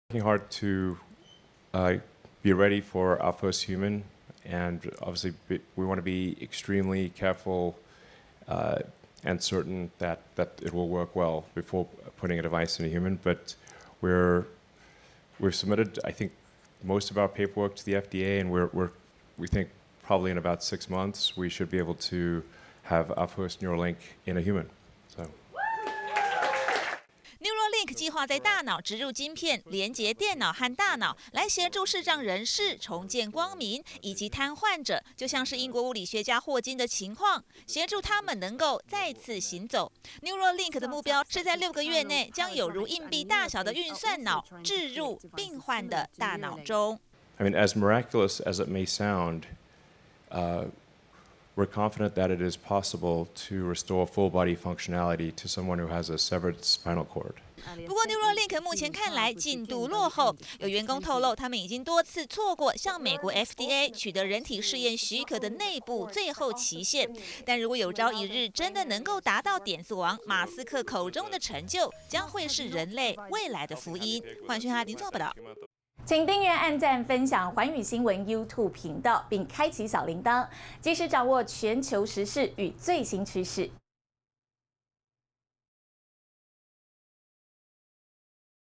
Working hard to be ready for our first human, and obviously we want to be extremely careful and certain that it will work well before putting a device in a human. But we've submitted, I think, most of our paperwork to the FDA, and we think probably in about 6 months we should be able to have our first Neuralink in a human. Neuralink 计划在大脑植入晶片，连接电脑和大脑，来协助视障人士重见光明，以及瘫痪者，就像是英国物理学家霍金的情况，协助他们能够再次行走。Neuralink 的目标是在6个月内，将有如硬币大小的运算脑置入病患的大脑中。 I mean, as miraculous as it may sound, we're confident that it is possible to restore full body functionality to someone who has a severed spinal cord. 不过 Neuralink 目前看来进度落后，有员工透露，他们已经多次错过向美国 FDA 取得人体试验许可的内部最后期限。但如果有朝一日真的能够达到点子王马斯克口中的成就，将会是人类未来的福音。欢迎哈林做报道。 请订阅、按赞、分享寰宇新闻 YouTube 频道，并开启小铃铛，及时掌握全球时事与最新趋势。